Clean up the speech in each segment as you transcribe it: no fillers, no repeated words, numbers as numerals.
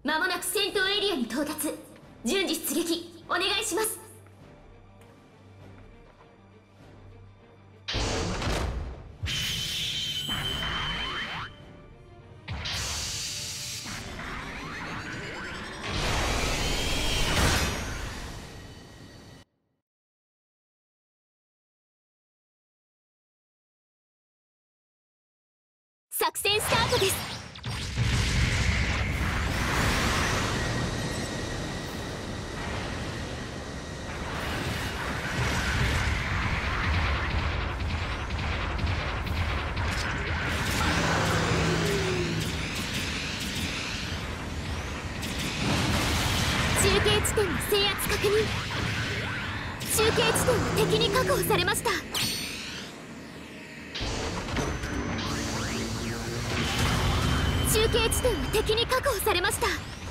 間もなく戦闘エリアに到達。順次出撃お願いします。作戦スタートです。中継地点の制圧確認。中継地点は敵に確保されました。中継地点は敵に確保されました。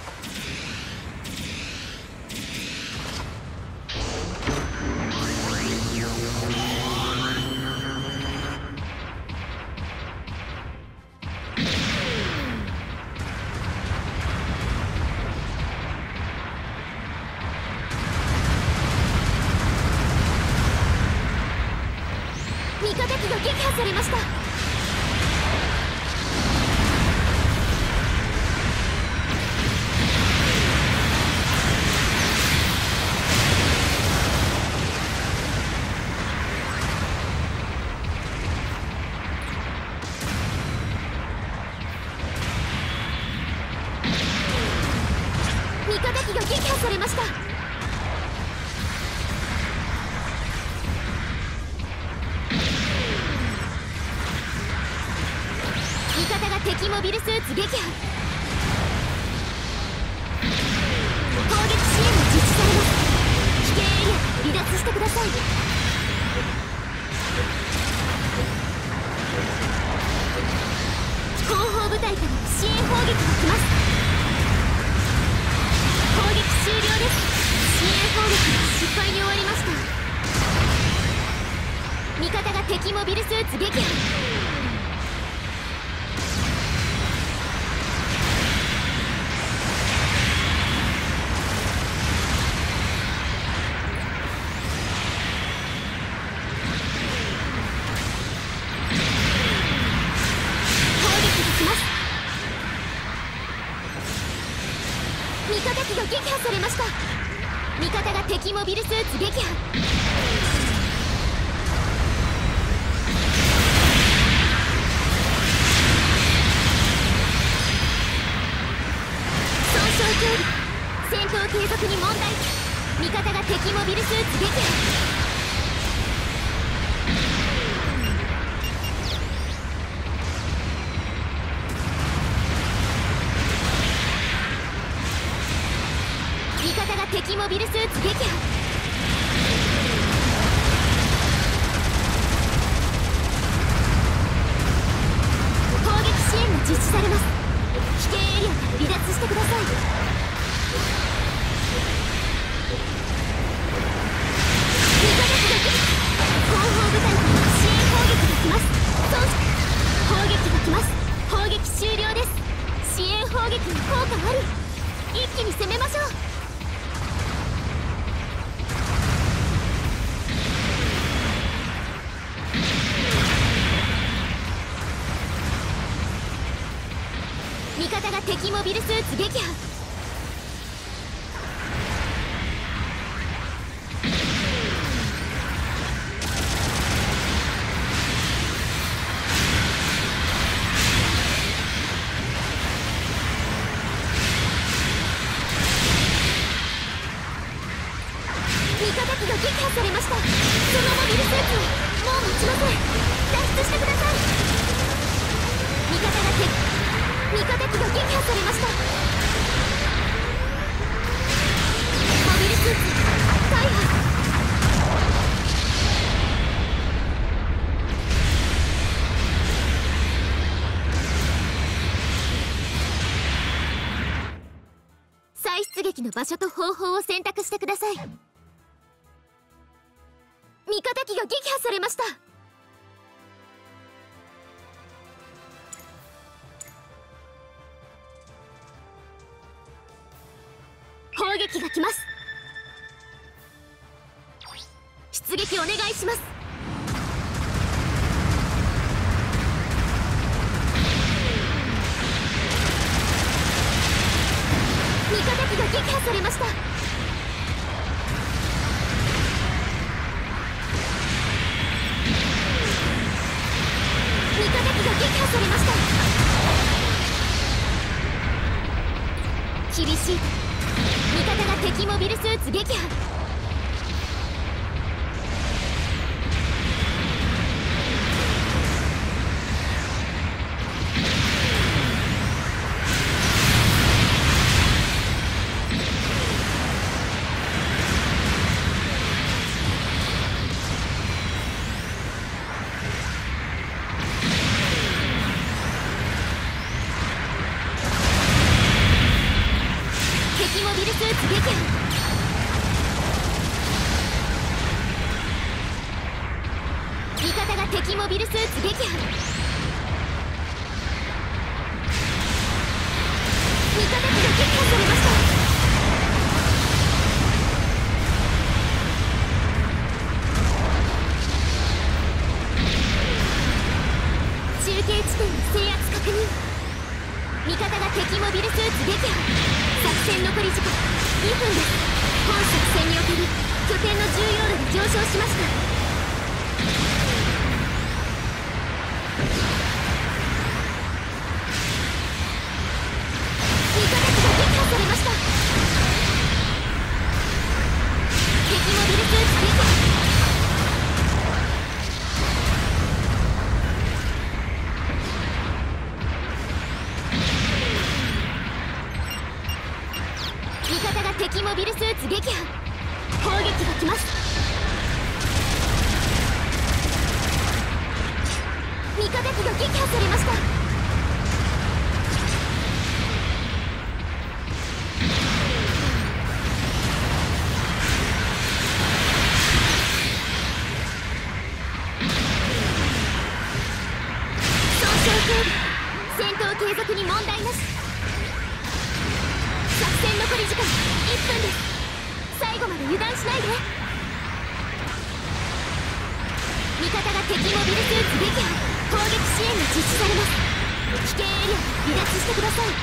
味方機が撃破されました。味方機が撃破されました。味方が敵モビルスーツ撃破。攻撃支援が実施されます。危険エリアから離脱してください。後方部隊から支援砲撃が来ます。攻撃終了です。支援攻撃が失敗に終わりました。味方が敵モビルスーツ撃破。味方機が撃破されました。味方が敵モビルスーツ撃破。損傷距離。戦闘継続に問題。味方が敵モビルスーツ撃破。味方が敵モビルスーツ撃破。攻撃支援が実施されます。危険エリアから離脱してください。味方機が後方部隊から支援砲撃が来ます。砲撃が来ます。砲撃終了です。支援砲撃の効果あり。一気に攻めましょう。味方が敵モビルスーツ撃破。味方機が撃破されました。そのモビルスーツはもう持ちません。脱出してください。味方機が撃破されました。モビルスーツ大破。再出撃の場所と方法を選択してください。味方機が撃破されました。 砲撃が来ます。出撃お願いします。味方機が撃破されました。味方機が撃破されました。厳しい。味方が敵モビルスーツ撃破。敵モビルスーツ撃破。味方が敵モビルスーツ撃破。味方機が撃破されました。中継地点の制圧確認。味方が敵モビルスーツ撃破。作戦残り時間2分です。本作戦における拠点の重要度が上昇しました。味方機が撃破されました。敵モビルスーツ撃破。味方が敵モビルスーツ撃破。砲撃が来ます。味方機が撃破されました。損傷警備。戦闘継続に問題なし。作戦残り時間1分です。最後まで油断しないで。味方が敵モビルスーツ撃破。攻撃支援が実施されます。危険エリア離脱してください。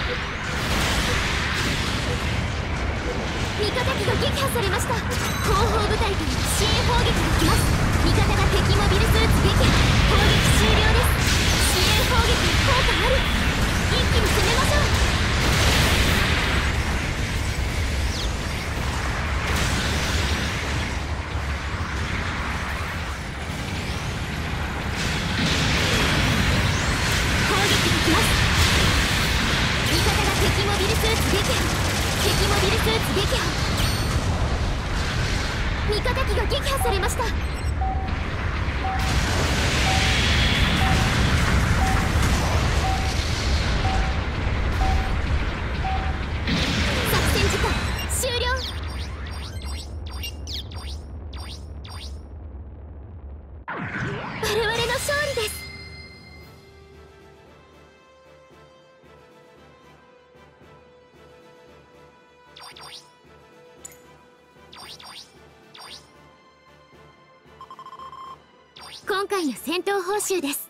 味方機が撃破されました。後方部隊から支援砲撃が来ます。味方が敵モビルスーツ撃破。攻撃終了です。支援砲撃効果あり。一気に攻めましょう。敵モビルスーツ撃破。敵モビルスーツ撃破。味方機が撃破されました。作戦時間終了。我々の勝利です。今回の戦闘報酬です。